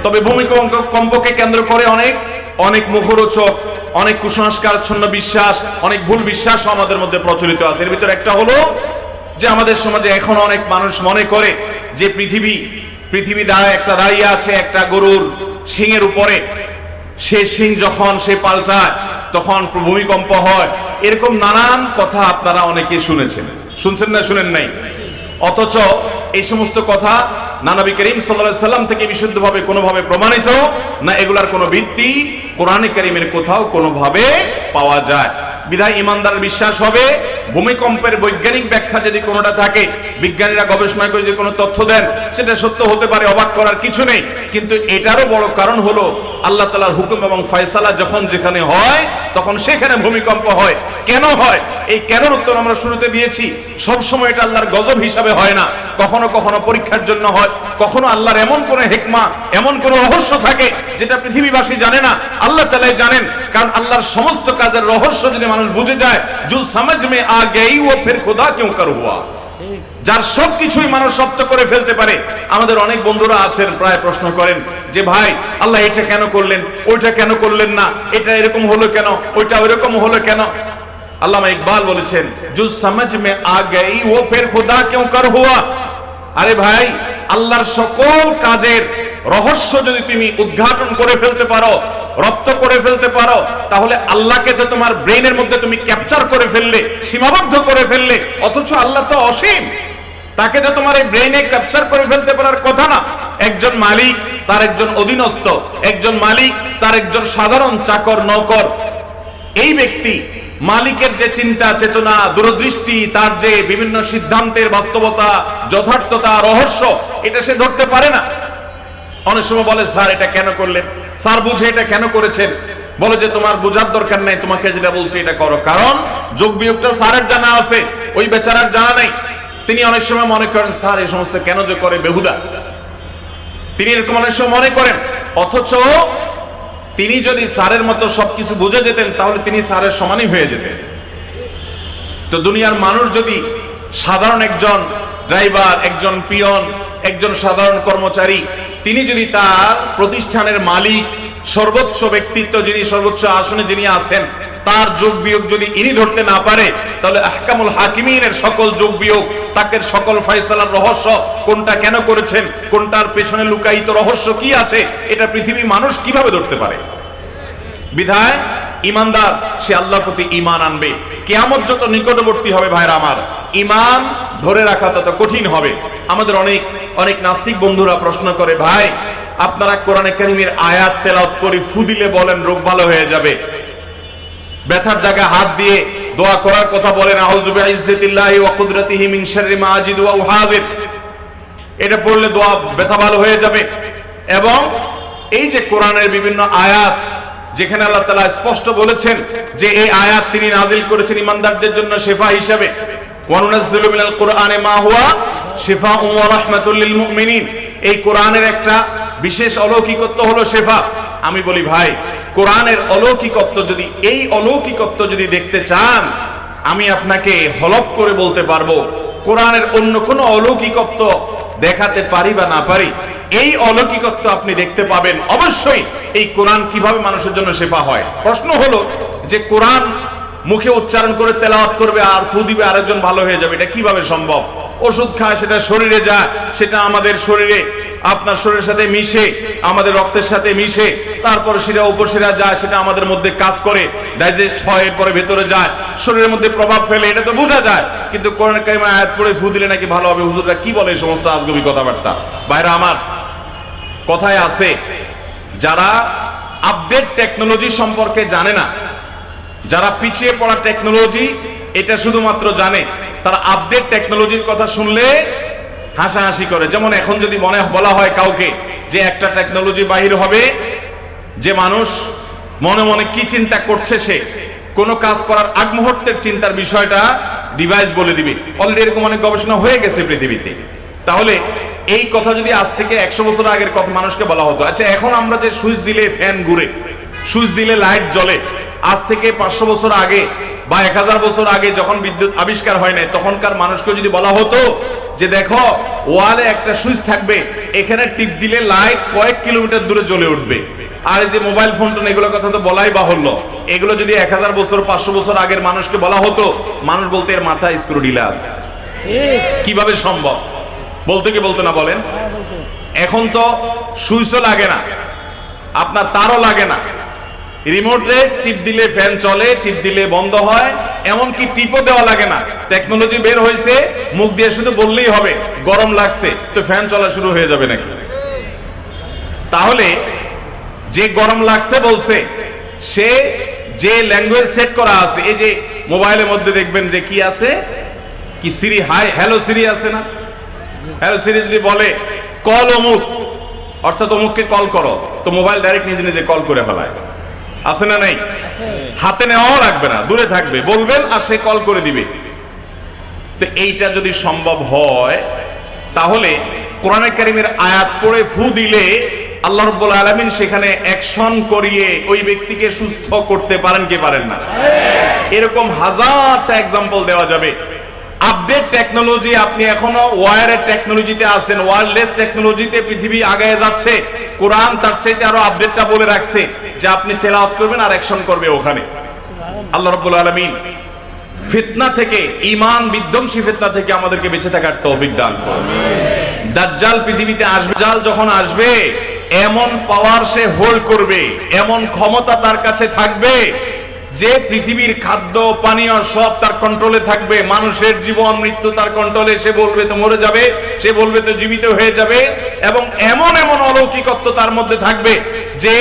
তবে ভূমিকম্পকে কেন্দ্র করে অনেক মুখরোচক, অনেক কুসংস্কারাচ্ছন্ন বিশ্বাস, অনেক ভুল বিশ্বাস আমাদের মধ্যে প্রচলিত আছে। এর ভিতরে একটা হলো যে আমাদের সমাজে এখন অনেক মানুষ মনে করে যে পৃথিবী দাঁড়িয়ে আছে একটা গরুর শিংয়ের উপরে, সে শিং যখন সে পাল্টায় তখন ভূমিকম্প হয়। এরকম নানান কথা আপনারা অনেকে শুনছেন না শুনেন নাই? অথচ এই সমস্ত কথা না নবী করিম সাল্লাল্লাহু আলাইহি সাল্লাম থেকে বিশুদ্ধভাবে কোনোভাবে প্রমাণিত না, এগুলার কোনো ভিত্তি কোরআনে কারীমের কোথাও কোনোভাবে পাওয়া যায়। বিধায় ইমানদার বিশ্বাস হবে ভূমিকম্পের বৈজ্ঞানিক ব্যাখ্যা যদি কোনোটা থাকে, বিজ্ঞানীরা গবেষণা করে যদি কোনো তথ্য দেন সেটা সত্য হতে পারে, অবাক করার কিছু নেই। কিন্তু এটারও বড় কারণ হলো আল্লাহ তাআলার হুকুম এবং ফয়সালা যখন যেখানে হয় তখন সেখানে ভূমিকম্প হয়। কেন হয়? এই কেনর উত্তর আমরা শুরুতে দিয়েছি। সব সময় এটা আল্লাহর গজব হিসাবে হয় না, কখনো কখনো পরীক্ষার জন্য হয়, কখনো আল্লাহর এমন কোন হিকমা, এমন কোন রহস্য থাকে যেটা পৃথিবীবাসী জানে না, আল্লাহ তাআলাই জানেন। কারণ আল্লাহর সমস্ত কাজের রহস্য যদি মানুষ বুঝে যায়, জু সমঝ মে আ গই ও ফির খুদা কিউ কর হুয়া, যার সবকিছুই মানুষ সত্য করে ফেলতে পারে। আমাদের অনেক বন্ধুরা আছেন প্রায় প্রশ্ন করেন যে ভাই আল্লাহ এটা কেন করলেন, ওইটা কেন করলেন না, এটা এরকম হলো কেন, ওইটা ওইরকম হলো কেন? আল্লামা ইকবাল বলেছেন জু সমঝ মে আ গই ও ফির খুদা কিউ কর হুয়া। আরে ভাই, আল্লাহর সকল কাজের রহস্য যদি তুমি উদ্ঘাটন করে ফেলতে পারো, রপ্ত করে ফেলতে পারো, তাহলে আল্লাহকে তো তোমার ব্রেইনের মধ্যে তুমি ক্যাপচার করে ফেললে, সীমাবদ্ধ করে ফেললে। অথচ আল্লাহ তো অসীম, তাকে তো তোমার এই ব্রেইনে ক্যাপচার করে ফেলতে পারার কথা না। একজন মালিক, তার একজন অধীনস্থ, একজন মালিক, তার একজন সাধারণ চাকর নৌকর, এই ব্যক্তি মালিকের যে চিন্তা চেতনা, দূরদৃষ্টি, তার যে বিভিন্ন সিদ্ধান্তের বাস্তবতা, যথার্থতা, রহস্য, এটা সে ধরতে পারে না। অনেক সময় বলে স্যার এটা কেন করলেন, স্যার বুঝে এটা কেন করেছেন? বলে যে তোমার বোঝার দরকার নাই, তোমাকে যেটা বলছি এটা করো। কারণ যোগ বিয়োগটা স্যারের জানা আছে, ওই বেচারার জানা নাই। তিনি অনেক সময় মনে করেন স্যার এই সমস্ত কেন যে করে বেহুদা, তিনি এরকম অনেক সময় মনে করেন। অথচ তিনি যদি স্যারের মতো সবকিছু বুঝে যেতেন তাহলে তিনি স্যারের সমানই হয়ে যেতেন। তো দুনিয়ার মানুষ যদি সাধারণ একজন ড্রাইভার, একজন পিয়ন, একজন সাধারণ কর্মচারী, তিনি যদি তার প্রতিষ্ঠানের মালিক, সর্বোচ্চ ব্যক্তিত্ব যিনি, সর্বোচ্চ আসনে যিনি আছেন, তার যোগ বিয়োগ যদি ইনি ধরতে না পারে, তাহলে আহকামুল হাকিমিনের সকল যোগ বিয়োগ, তাকে সকল ফয়সালার রহস্য, কোনটা কেন করেছেন, কোনটার পেছনে লুকায়িত রহস্য কি আছে, এটা পৃথিবী মানুষ কিভাবে ধরতে পারে? বিধায় ইমানদার সে আল্লাহর প্রতি ঈমান আনবে। কিয়ামত যত নিকটবর্তী হবে ভাইরা আমার, ঈমান ধরে রাখা তত কঠিন হবে। আমাদের অনেক নাস্তিক বন্ধুরা প্রশ্ন করে, ভাই আপনারা কোরআনে কারীমের আয়াত তেলাওয়াত করে ফু দিলে বলেন রোগ ভালো হয়ে যাবে, ব্যথার জায়গায় হাত দিয়ে দোয়া করার কথা বলেন আউযু বিইজ্জাতিল্লাহি ওয়া কুদরাতিহি মিন শাররি মা আজিদু ওয়া উহাযির, এটা পড়লে দোয়া ব্যথা ভালো হয়ে যাবে। এবং এই যে কোরআনের বিভিন্ন আয়াত, যেখানে আল্লাহ তাআলা স্পষ্ট বলেছেন যে এই আয়াত তিনি নাজিল করেছেন ইমানদারদের জন্য শিফা হিসেবে, ওয়া নুনাজ্জিলু মিনাল কুরআনি মা হুয়া শিফাউন ওয়া রাহমাতুল লিল মুমিনিন। এই কোরআনের একটা বিশেষ অলৌকিকত্ব হলো শিফা। আমি বলি ভাই, কোরআনের অলৌকিকত্ব যদি, এই অলৌকিকত্ব যদি দেখতে চান, আমি আপনাকে হলফ করে বলতে পারবো কোরআনের অন্য কোনো অলৌকিকত্ব দেখাতে পারি বা না পারি, এই অলৌকিকত্ব আপনি দেখতে পাবেন অবশ্যই এই কোরআন কিভাবে মানুষের জন্য শিফা হয়। প্রশ্ন হলো যে কোরআন মুখে উচ্চারণ করে তেলাওয়াত করবে আর ফু দিবে আরেকজন ভালো হয়ে যাবে, এটা কিভাবে সম্ভব? ওষুধ খায়, সেটা শরীরে যায়, সেটা আমাদের শরীরে, আপনার শরীরের সাথে মিশে, আমাদের রক্তের সাথে মিশে, তারপর সেটা উপশিরা যায়, সেটা আমাদের মধ্যে কাজ করে, ডাইজেস্ট হয়, এরপরে ভেতরে যায়, শরীরের মধ্যে প্রভাব ফেলে, এটা তো বোঝা যায়। কিন্তু কোরআন কারিমে আয়াত পড়ে ফু দিলে নাকি ভালো হবে, হুজুররা কি বলে এই সমস্ত আজগবি কথাবার্তা। ভাইরা আমার, কথায় আছে যারা আপডেট টেকনোলজি সম্পর্কে জানে না, যারা পিছিয়ে পড়া টেকনোলজি এটা শুধুমাত্র জানে, তারা আপডেট টেকনোলজির কথা শুনলে হাসাহাসি করে। যেমন এখন যদি বলা হয় কাউকে যে একটা টেকনোলজি বাহির হবে, যে মানুষ মনে মনে কি চিন্তা করছে, সে কোনো কাজ করার আগ মুহূর্তের চিন্তার বিষয়টা ডিভাইস বলে দিবে। অলরেডি এরকম অনেক গবেষণা হয়ে গেছে পৃথিবীতে। তাহলে এই কথা যদি আজ থেকে 100 বছর আগের কথা মানুষকে বলা হতো, আচ্ছা এখন আমরা যে সুইচ দিলে ফ্যান ঘুরে, সুইচ দিলে লাইট জ্বলে, আজ থেকে 500 বছর আগে বা 1000 বছর আগে যখন বিদ্যুৎ আবিষ্কার হয় নাই, তখনকার মানুষকে যদি বলা হতো যে দেখো ওয়ালে একটা সুইচ থাকবে, এখানে টিপ দিলে লাইট কয়েক কিলোমিটার দূরে জ্বলে উঠবে, আর এই যে মোবাইল ফোন টোন এগুলোর কথা তো বলাই বাহুল্য, এগুলো যদি 1000 বছর 500 বছর আগের মানুষকে বলা হতো, মানুষ বলতে এর মাথায় স্ক্রু ঢিলা আছে, কিভাবে সম্ভব? বলতে কি বলতে না বলেন? এখন তো সুইচও লাগে না, আপনার তারও লাগে না, রিমোটে টিপ দিলে ফ্যান চলে, টিপ দিলে বন্ধ হয়, এমনকি টিপও দেওয়া লাগে না। টেকনোলজি বের হয়েছে, মুখ দিয়ে শুধু বললেই হবে গরম লাগছে, তো ফ্যান চলা শুরু হয়ে যাবে নাকি? তাহলে যে গরম লাগছে বলছে, সে যে ল্যাঙ্গুয়েজ সেট করা আছে, এই যে মোবাইলের মধ্যে দেখবেন যে কি আছে, কি সিরি, হাই হ্যালো সিরি আছে না, হ্যালো সিরি যদি বলে কল অমুক, অর্থাৎ অমুককে কল করো, তো মোবাইল ডাইরেক্ট নিজে নিজে কল করে ফেলায়, আছে না নাই? হাতে নেওয়াও লাগবে না, দূরে থাকবে, বলবেন আর সে কল করে দিবে। তো এইটা যদি সম্ভব হয়, তাহলে কোরআনে কারীমের আয়াত পড়ে ফু দিলে আল্লাহ রাব্বুল আলামিন সেখানে অ্যাকশন করিয়ে ওই ব্যক্তিকে সুস্থ করতে পারেন কি পারেন না? এরকম হাজারটা এক্সাম্পল দেওয়া যাবে। আপডেট টেকনোলজি, আপনি এখনো ওয়্যারের টেকনোলজিতে আছেন, ওয়্যারলেস টেকনোলজিতে পৃথিবী আগায় যাচ্ছে, কোরআন তার চাইতে আরো আপডেটটা বলে রাখছে যে আপনি তেলাওয়াত করবেন আর অ্যাকশন করবে ওখানে। আল্লাহ রাব্বুল আলামিন ফিতনা থেকে, ঈমান বিধ্বংসী ফিতনা থেকে আমাদেরকে বেঁচে থাকার তৌফিক দান করুন। দাজ্জাল পৃথিবীতে আসবে, দাজ্জাল যখন আসবে এমন পাওয়ার সে হোল্ড করবে, এমন ক্ষমতা তার কাছে থাকবে যে পৃথিবীর খাদ্য পানীয় সব তার কন্ট্রোলে থাকবে, মানুষের জীবন মৃত্যু তার কন্ট্রোলে, সে বলবে তো মরে যাবে, সে বলবে তো জীবিত হয়ে যাবে, এবং এমন এমন অলৌকিকত্ব তার মধ্যে থাকবে যে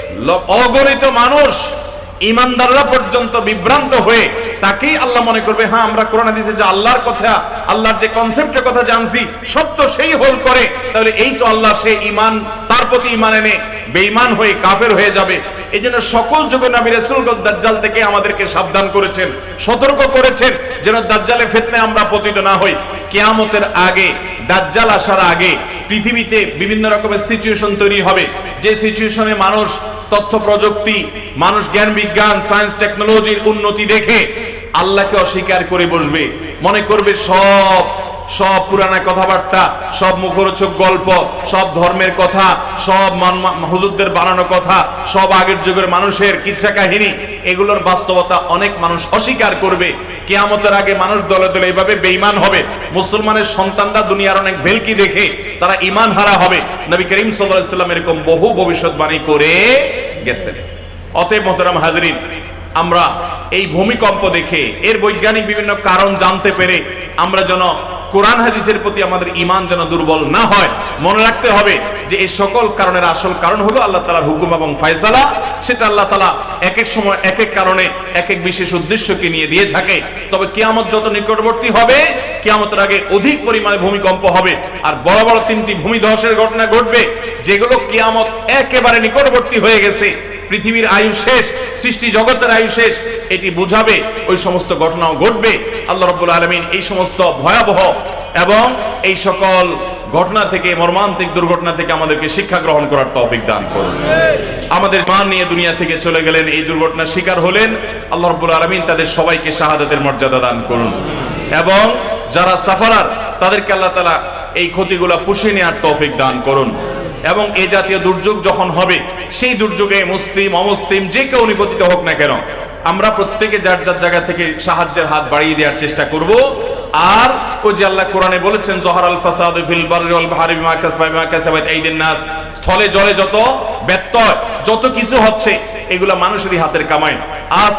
অগণিত মানুষ, ইমানদাররা পর্যন্ত বিভ্রান্ত হয়ে তাকেই আল্লাহ মনে করবে, হ্যাঁ আমরা কোরআন হাদিসে যে আল্লাহর কথা, আল্লাহর যে কনসেপ্টের কথা জানছি সত্য সেই হোল করে, তাহলে এই তো আল্লাহ, সে ঈমান, তার প্রতি ঈমান এনে বেঈমান হয়ে কাফের হয়ে যাবে। এই জন্য সকল যুগে নবী রাসূলগণ দাজ্জাল থেকে আমাদেরকে সাবধান করেছেন, সতর্ক করেছেন, যেন দাজ্জালের ফিতনায় আমরা পতিত না হই। কিয়ামতের আগে, দাজ্জাল আসার আগে পৃথিবীতে বিভিন্ন রকমের সিচুয়েশন তৈরি হবে, যে সিচুয়েশনে মানুষ তথ্য প্রযুক্তি, মানুষ জ্ঞান বিজ্ঞান, সায়েন্স টেকনোলজির উন্নতি দেখে আল্লাহকে অস্বীকার করে বসবে, মনে করবে সব পুরানা কথাবার্তা, সব মুখরোচক গল্প, সব ধর্মের কথা, সব হুজুরদের বানানো কথা, সব আগের যুগের মানুষের কিচ্ছা কাহিনী, এগুলোর বাস্তবতা অনেক মানুষ অস্বীকার করবে। কিয়ামতের আগে মানুষ দলে দলে এইভাবে বেঈমান হবে, মুসলমানের সন্তানরা দুনিয়ার অনেক ভেলকি দেখে তারা ঈমান হারা হবে। নবী করিম সাল্লাল্লাহু আলাইহি ওয়াসাল্লাম এরকম বহু ভবিষ্যৎবাণী করে গেছেন। অতএব মুহতারাম হাজরিন, আমরা এই ভূমিকম্প দেখে এর বৈজ্ঞানিক বিভিন্ন কারণ জানতে পেরে আমরা যেন কোরআন হাদিসের প্রতি আমাদের ঈমান যেন দুর্বল না হয়, মনে রাখতে হবে যে এই সকল কারণের আসল কারণ হলো আল্লাহ তাআলার হুকুম এবং ফয়সালা। সেটা আল্লাহ তাআলা এক এক সময় এক এক কারণে এক এক বিশেষ উদ্দেশ্যকে নিয়ে দিয়ে থাকে। তবে কিয়ামত যত নিকটবর্তী হবে, কিয়ামতের আগে অধিক পরিমাণে ভূমিকম্প হবে, আর বড় বড় 3টি ভূমিধসের ঘটনা ঘটবে, যেগুলো কিয়ামত একেবারে নিকটবর্তী হয়ে গেছে, পৃথিবীর আয়ু শেষ, সৃষ্টি জগতের আয়ু শেষ, এটি বুঝাবে, ওই সমস্ত ঘটনাও ঘটবে। আল্লাহ রাব্বুল আলামিন এই সমস্ত ভয়াবহ এবং এই সকল ঘটনা থেকে, মর্মান্তিক দুর্ঘটনা থেকে আমাদেরকে শিক্ষা গ্রহণ করার তৌফিক দান করুন। আমাদের ঈমান নিয়ে দুনিয়া থেকে চলে গেলেন, এই দুর্ঘটনার শিকার হলেন, আল্লাহ রাব্বুল আলামিন তাদের সবাইকে শাহাদাতের মর্যাদা দান করুন, এবং যারা সাফারার তাদেরকে আল্লাহ তাআলা এই ক্ষতিগুলো পুষিয়ে নেওয়ার তৌফিক দান করুন। এবং এই জাতীয় দুর্যোগ যখন হবে, সেই দুর্যোগে মুসলিম অমুসলিম যে কেউ নিপতিত হোক না কেন, আমরা প্রত্যেকে যার যার জায়গা থেকে সাহায্যের হাত বাড়িয়ে দেওয়ার চেষ্টা করব। আর ওই যে আল্লাহ কোরআনে বলেছেন, জহারাল ফাসাদু ফিল বাররি ওয়াল বাহরি বিমা কাসাবাত আইদিন নাস, স্থলে জলে যত ব্যত্যয়, যত কিছু হচ্ছে, এগুলা মানুষেরই হাতের কামাই। আজ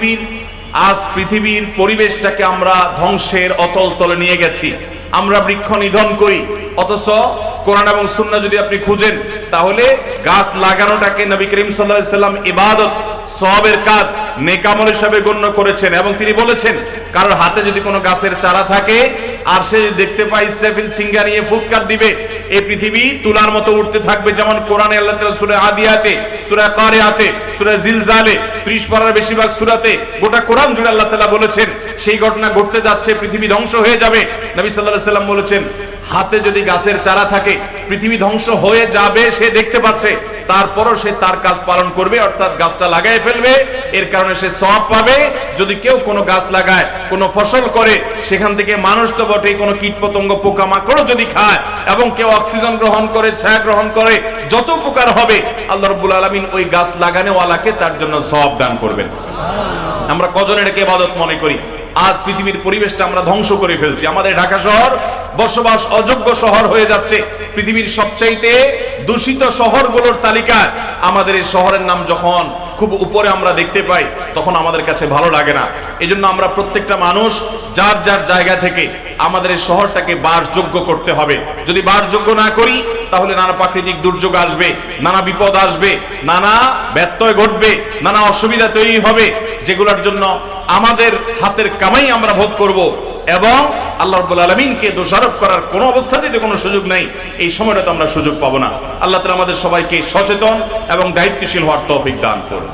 পৃথিবীর পরিবেশটাকে আমরা ধ্বংসের অতল তলে নিয়ে গেছি। আমরা বৃক্ষ নিধন করি, অথচ কোরআন এবং সুন্নাহ যদি আপনি খুঁজেন, তাহলে গাছ লাগানোটাকে নবী করিম সাল্লাল্লাহু আলাইহি সাল্লাম ইবাদত, সওয়াবের কাজ, নেক আমল হিসেবে গণ্য করেছেন। এবং তিনি বলেছেন, কারোর হাতে যদি কোনো গাছের চারা থাকে আর সে দেখতে পায় ইসরাফিল সিঙ্গা নিয়ে ফুৎকার দিবে, এই পৃথিবী তুলার মতো উঠতে থাকবে। যেমন কোরআনে আল্লাহ তাআলা সূরা আদিয়াতে, সূরা কারিয়াতে, সূরা জিলজালে, 30 পারার বেশিরভাগ সূরাতে, গোটা কোরআন জুড়ে আল্লাহ তাআলা বলেছেন সেই ঘটনা ঘটতে যাচ্ছে, পৃথিবী ধ্বংস হয়ে যাবে। নবী সাল্লাল্লাহু আলাইহি ওয়াসাল্লাম বলেছেন, হাতে যদি গাছের চারা থাকে, পৃথিবী ধ্বংস হয়ে যাবে সে দেখতে পাচ্ছে, তারপরও সে তার কাজ পালন করবে, অর্থাৎ গাছটা লাগাই ফেলবে, এর কারণে সে সওয়াব পাবে। যদি কেউ কোনো গাছ লাগায়, কোনো ফসল করে, সেখান থেকে মানুষ তো বটে, কোনো কীটপতঙ্গ পোকামাকড়ও যদি খায় এবং কেউ অক্সিজেন গ্রহণ করে, ছায়া গ্রহণ করে, যত উপকার হবে আল্লাহ রাব্বুল আলামিন ওই গাছ লাগানোওয়ালাকে তার জন্য সওয়াব দান করবেন। আমরা কজন এটাকে ইবাদত মনে করি? আজ পৃথিবীর পরিবেশটা আমরা ধ্বংস করে ফেলছি। আমাদের ঢাকা শহর বসবাস অযোগ্য শহর হয়ে যাচ্ছে। পৃথিবীর সবচাইতে দূষিত শহরগুলোর তালিকায় আমাদের এই শহরের নাম যখন খুব উপরে আমরা দেখতে পাই, তখন আমাদের কাছে ভালো লাগে না। এই জন্য আমরা প্রত্যেকটা মানুষ যার যার জায়গা থেকে আমাদের এই শহরটাকে বাসযোগ্য করতে হবে। যদি বাসযোগ্য না করি, তাহলে নানা প্রাকৃতিক দুর্যোগ আসবে, নানা বিপদ আসবে, নানা ব্যত্যয় ঘটবে, নানা অসুবিধা তৈরি হবে, যেগুলোর জন্য আমাদের হাতের কামাই আমরা ভোগ করব এবং আল্লাহ রাব্বুল আলামিনকে দোষারোপ করার কোনো অবস্থাতেই কোনো সুযোগ নেই। এই সময়টা তো আমরা সুযোগ পাবো না। আল্লাহ তাআলা আমাদের সবাইকে সচেতন এবং দায়িত্বশীল হওয়ার তৌফিক দান করুন।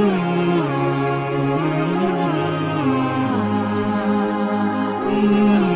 Mm-hmm.